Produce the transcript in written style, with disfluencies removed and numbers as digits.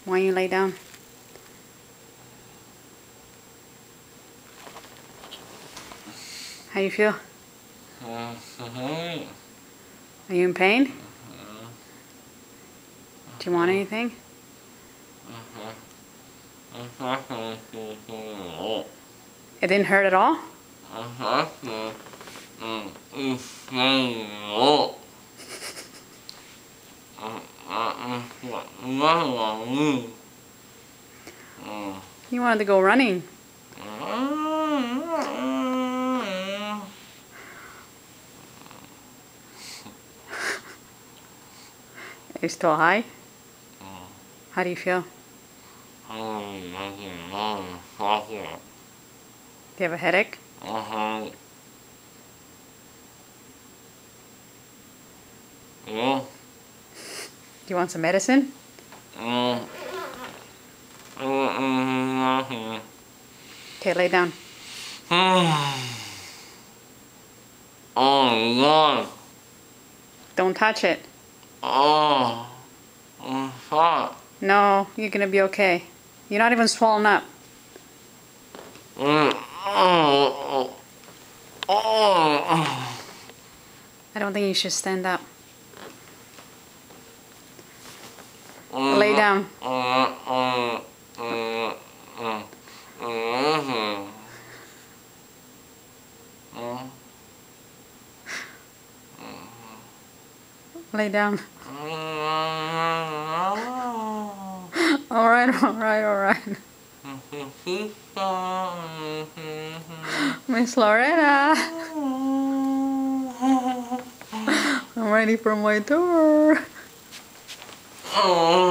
Why don't you lay down? How you feel? Are you in pain? Do you want anything? It didn't hurt at all? You wanted to go running. Are you still high? How do you feel? Do you have a headache? Yeah. Do you want some medicine? Okay, lay down. Oh God. Don't touch it. Oh, I'm fat. No, you're gonna be okay. You're not even swollen up. I don't think you should stand up. Lay down. Lay down. Alright, alright, alright. Miss Loretta. I'm ready for my tour.